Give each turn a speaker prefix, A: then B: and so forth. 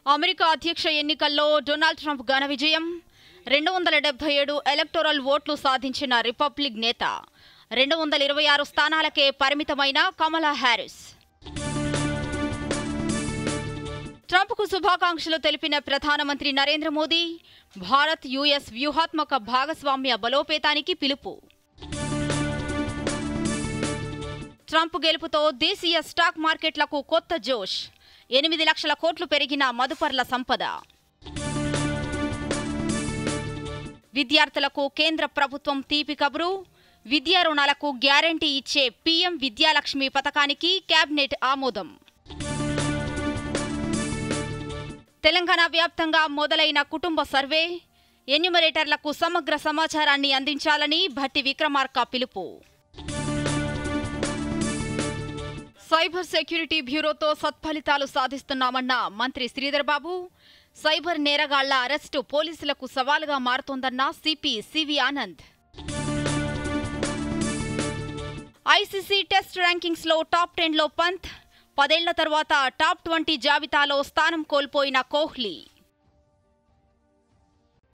A: America అధ్యక్ష ఎన్నికల్లో Donald Trump ఘన విజయం 277 ఎలక్టోరల్ ఓట్లు సాధించిన రిపబ్లిక్ నేత 226 స్థానాలకే పరిమితమైన కమలా హ్యారిస్. ట్రంప్కు శుభాకాంక్షలు తెలిపిన ప్రధానమంత్రి నరేంద్ర మోదీ భారత్ యుఎస్ వ్యూహాత్మక భాగస్వామ్య బలోపేతానికి పిలుపు. ట్రంప్ గెలుపుతో దేశీయ స్టాక్ మార్కెట్లకు కొత్త జోష్. 8 లక్షల కోట్లు పెరిగిన మదుపర్ల సంపద. విద్యార్థులకు కేంద్ర ప్రభుత్వం తీపి కబురు. విద్యా రుణాలకు గ్యారంటీ ఇచ్చే పీఎం విద్యాలక్ష్మి పథకానికి కేబినెట్ ఆమోదం. తెలంగాణ వ్యాప్తంగా మొదలైన కుటుంబ సర్వే. ఎన్యూమరేటర్లకు సమగ్ర సమాచారాన్ని అందించాలని భట్టి విక్రమార్క పిలుపు. సైబర్ సెక్యూరిటీ బ్యూరోతో సత్ఫలితాలు సాధిస్తున్నామన్న మంత్రి శ్రీధర్ బాబు. సైబర్ నేరగాళ్ల అరెస్టు పోలీసులకు సవాలుగా మారుతోందన్న CP CV Anand. ICC test rankings లో టాప్ 10లో పంత్. 10 ఏళ్ల తర్వాత టాప్ 20 జాబితాలో స్థానం కోల్పోయిన కోహ్లీ.